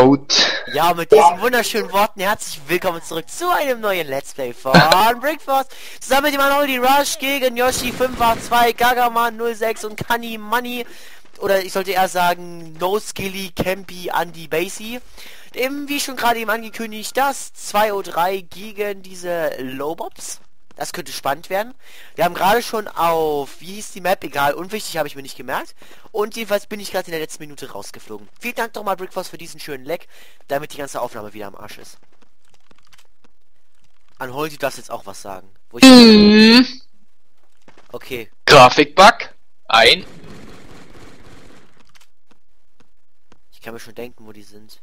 out. Ja, mit diesen wunderschönen Worten herzlich willkommen zurück zu einem neuen Let's Play von Brickforce. Zusammen mit dem Manoli Rush gegen Yoshi 582, Gagaman 06 und Kani Money. Oder ich sollte eher sagen No Skilly, Campy, Andy Basie. Wie schon gerade eben angekündigt, das 2:3 gegen diese Lowbobs. Das könnte spannend werden. Wir haben gerade schon auf, wie hieß die Map, egal, unwichtig, habe ich mir nicht gemerkt. Und jedenfalls bin ich gerade in der letzten Minute rausgeflogen. Vielen Dank nochmal Brickforce für diesen schönen Leck, damit die ganze Aufnahme wieder am Arsch ist. An Holdi darfst jetzt auch was sagen. Okay. Grafikbug. Ein. Ich kann mir schon denken, wo die sind.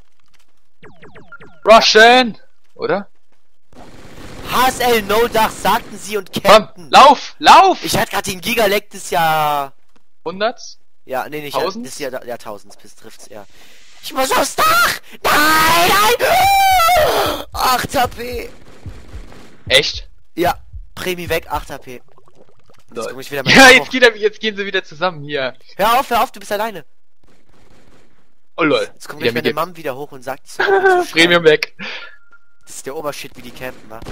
Russian! Oder? HSL No Dach, sagten sie und Komm, campten. lauf! Lauf! Ich hatte gerade den Gigaleck des Jahr... 100? Ja, nee, nicht 1000? das Jahr, ja, 1000 bis trifft's, ja. Ich muss aufs Dach! Nein, nein! 8 HP! Echt? Ja, Prämie weg, 8 HP. Jetzt komm ich wieder mal Ja, hoch. jetzt gehen sie wieder zusammen hier. Hör auf, du bist alleine. Oh lol. Jetzt kommt Wieder gleich meine mit Mom wieder hoch und sagt, so, Premium weg. das ist der Obershit, wie die campen, wa?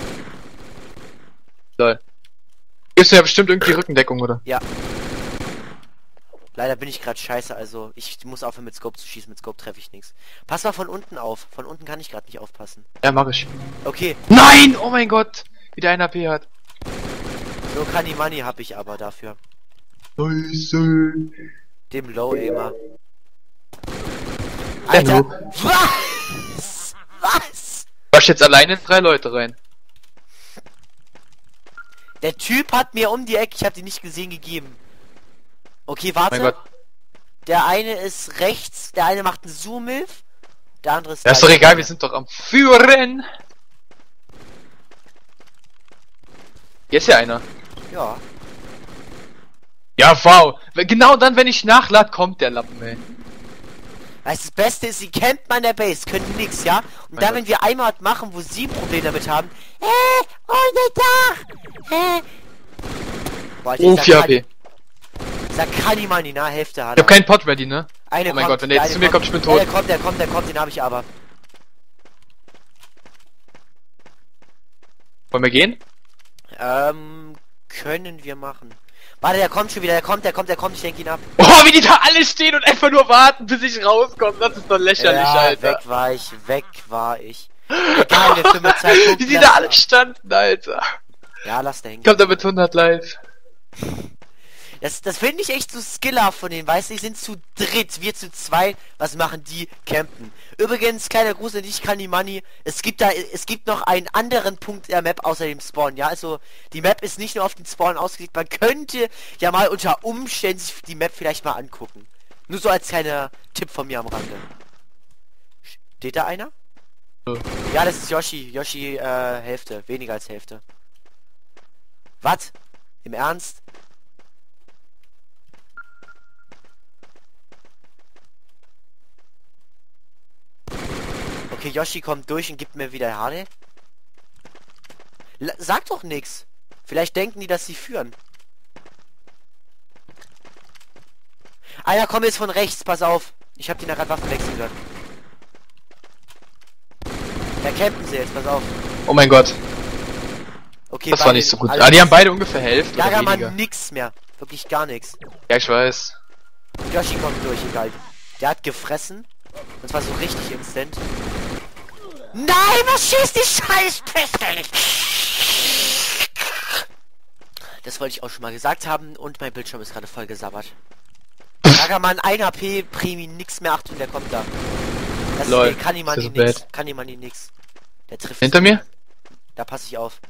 Lol. Gibst du ja bestimmt irgendwie Rückendeckung, oder? Ja. Leider bin ich gerade scheiße, also ich muss aufhören mit Scope zu schießen, mit Scope treffe ich nichts. Pass mal von unten auf, von unten kann ich gerade nicht aufpassen. Ja, mach ich. Okay, Nein! Oh mein Gott! Wie der 1 HP hat. so Kani Money hab ich aber dafür. Scheiße. Dem Low Aimer. Der Alter, Noob. was? Was? Wasch jetzt alleine 3 Leute rein. Der Typ hat mir um die Ecke, ich habe die nicht gesehen, gegeben. Okay, Mein warte. Gott. Der eine ist rechts, der eine macht einen Zoom-Milf, der andere ist... Ja, ist doch egal, wir sind doch am Führen. Hier ist ja einer. Ja. Ja, wow. Genau dann, wenn ich nachlade, kommt der Lappen, ey. Weißt, das Beste ist, sie campen an der Base, können nix, ja? Und Mein dann, Gott. wenn wir einmal was machen, wo sie ein Problem damit haben, ohne Dach, Boah, Alter, Oh, ich 4 HP. sag Kani Money, na, Hälfte hat Ich hab keinen Pot ready, ne? Eine Oh mein kommt, Gott, wenn der jetzt eine zu mir kommt, ich bin tot. Ja, der kommt, den habe ich aber. Wollen wir gehen? Können wir machen. Warte, der kommt schon wieder, der kommt, ich denke ihn ab. Oh, wie die da alle stehen und einfach nur warten, bis ich rauskomme. Das ist doch lächerlich, Ja, Alter. weg war ich. Egal, wir filmen 2 Punkte. Wie die da alle standen, Alter. Ja, lass da hängen. Kommt da mit 100 live. Das finde ich echt so skillhaft von denen, weißt du, die sind zu dritt, wir zu zweit, was machen die? Campen. Übrigens, kleiner Gruß an dich, Kani Money, es gibt noch einen anderen Punkt der Map außer dem Spawn, ja, also die Map ist nicht nur auf den Spawn ausgelegt, man könnte ja mal unter Umständen sich die Map vielleicht mal angucken. Nur so als kleiner Tipp von mir am Rande. Steht da einer? Ja, das ist Yoshi, Hälfte, weniger als Hälfte. Was? Im Ernst? Okay, Yoshi kommt durch und gibt mir wieder HD. Sag doch nix. Vielleicht denken die, dass sie führen. Einer kommt jetzt von rechts, pass auf. Ich hab die nach gerade Waffen wechseln gehört. Da campen sie jetzt, pass auf. Oh mein Gott. Okay, Das war nicht so gut. alle- Ah, die haben beide ungefähr Hälfte oder Gagaman weniger. nix mehr. Wirklich gar nichts. Ja, ich weiß. Yoshi kommt durch, egal. Der hat gefressen. Und zwar so richtig instant. Nein, was schießt die Scheißpistole? Das wollte ich auch schon mal gesagt haben und mein Bildschirm ist gerade voll gesabbert. Gagaman 1 HP, Primi, nix mehr, Achtung, der kommt da. Das Lol, ist Kani Money ist das nix. bad. Kani Money nix. Der trifft. Hinter mir? Da passe ich auf.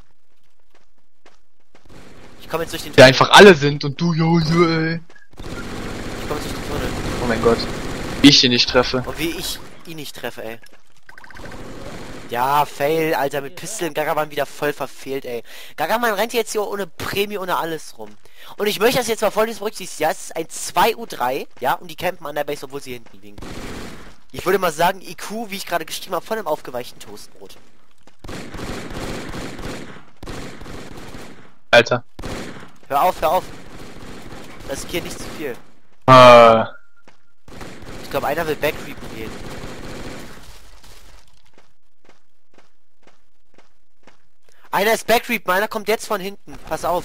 Ich komme jetzt durch den Die einfach alle sind und du, jo, ey. Ich komme jetzt durch den Tunnel. Oh mein Gott. Wie ich ihn nicht treffe. Und wie ich ihn nicht treffe, ey. Ja, Fail, Alter, mit Pisteln, Gagaman wieder voll verfehlt, ey. Gagaman rennt jetzt hier ohne Prämie, ohne alles rum. Und ich möchte das jetzt mal folgendes berücksichtigen. Ja, es ist ein 2:3, ja, und die campen an der Base, obwohl sie hinten liegen. Ich würde mal sagen, IQ, wie ich gerade geschrieben habe, von einem aufgeweichten Toastbrot. Alter. Hör auf. Riskier nicht zu viel. Ah. Ich glaube, einer will backreapen gehen. Einer ist Backreap, meiner kommt jetzt von hinten. Pass auf.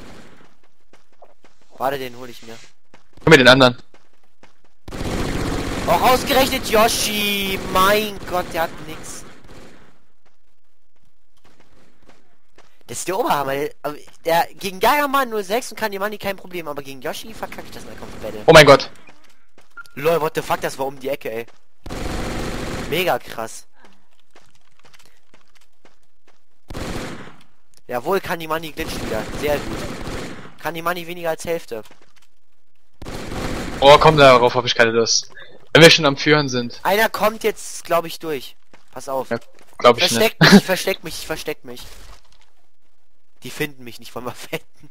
Warte, den hole ich mir. Komm mir den anderen. Auch ausgerechnet Yoshi. Mein Gott, der hat nix. Das ist der Oberhammer. Aber der gegen Gagaman 06 und Kanimani kein Problem, aber gegen Yoshi verkacke ich das mal komplett. Oh mein Gott. Lol, what the fuck, das war um die Ecke, ey. Mega krass. Jawohl, Kanimani glitscht wieder. Sehr gut. Kanimani weniger als Hälfte. Oh, komm, darauf habe ich keine Lust. Wenn wir schon am Führen sind. Einer kommt jetzt, glaube ich, durch. Pass auf. Ja, glaube ich Versteck nicht. mich, ich versteck mich, ich versteck mich. Die finden mich nicht, wollen wir fetten.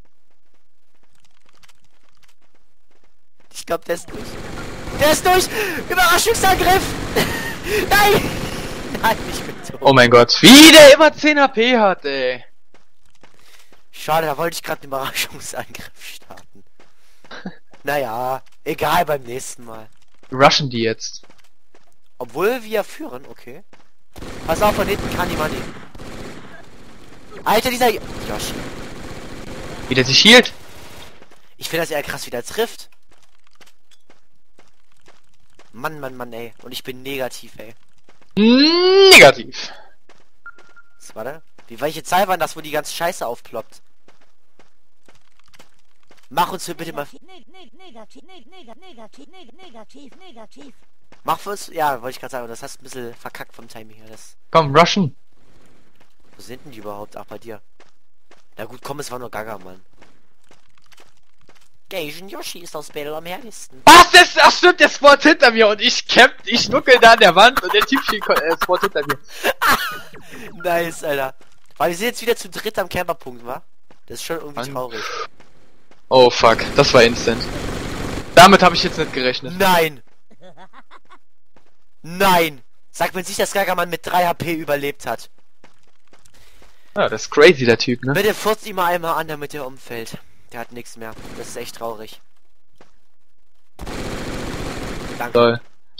Ich glaube, der ist durch. Der ist durch! Überraschungsangriff! Nein! Nein, ich bin tot. Oh mein Gott. Wie der immer 10 HP hat, ey. Schade, da wollte ich gerade einen Überraschungsangriff starten. Naja, egal, beim nächsten Mal. Rushen die jetzt. Obwohl wir führen, okay. Pass auf, von hinten Kanimani. Alter, dieser Yoshi. Wie der sich hielt. Ich finde das eher krass, wie der trifft. Mann, Mann, Mann, ey. Und ich bin negativ, ey. Negativ. Was war da? Welche Zahl war das, wo die ganze Scheiße aufploppt? Mach uns bitte mal... Negativ. Mach fürs... Ja, wollte ich gerade sagen, das hast du ein bisschen verkackt vom Timing her. Das... Komm, rushen. Wo sind denn die überhaupt? Ach, bei dir. Na gut, komm, es war nur Gagaman. Gaijin Yoshi ist aus Battle am härtesten. Was? Ach stimmt, der spawnt hinter mir und ich nuckel da an der Wand und der Typ spawnt hinter mir. Nice, Alter. Weil wir sind jetzt wieder zu dritt am Camperpunkt, wa? Das ist schon irgendwie traurig. Oh fuck, das war instant. Damit habe ich jetzt nicht gerechnet. Nein! Nein! Sag mir nicht, dass Gagaman mit 3 HP überlebt hat. Ja, das ist crazy, der Typ, ne? Bitte furzt ihn mal einmal an, damit er umfällt. Der hat nichts mehr. Das ist echt traurig. Danke. Toll.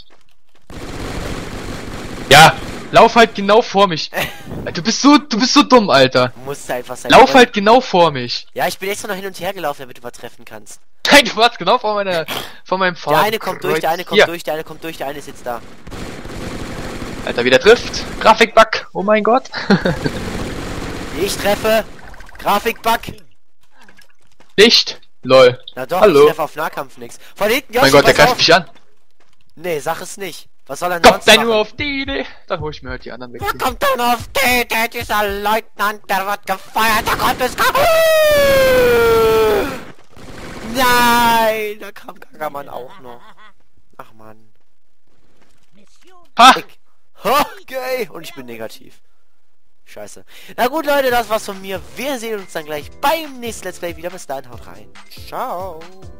Ja, lauf halt genau vor mich. Du bist so dumm, Alter. Musste einfach sein. Lauf halt genau vor mich. Ja, ich bin extra noch hin und her gelaufen, damit du übertreffen kannst. Nein, du warst genau vor meinem Fahrrad. Der eine kommt durch, der eine kommt durch, der eine kommt durch, der eine ist jetzt da. Alter, wie der trifft. Grafikbug. Oh mein Gott. Ich treffe. Grafikbug. Nicht. Lol. Na doch, Hallo. ich treffe auf Nahkampf nix. Von hinten, Yoshi, Mein Gott, der pass greift auf. mich an. Nee, sag es nicht. Was soll er denn Kommt sonst der machen? nur auf die Idee? Dann hol ich mir halt die anderen weg. Wer kommt denn auf die Idee? Dieser Leutnant, der wird gefeuert, da kommt es kaputt! Nein, da kam Gagaman auch noch. Ach man. Ha! Okay, und ich bin negativ. Scheiße. Na gut, Leute, das war's von mir. Wir sehen uns dann gleich beim nächsten Let's Play wieder. Bis dahin, haut rein. Ciao.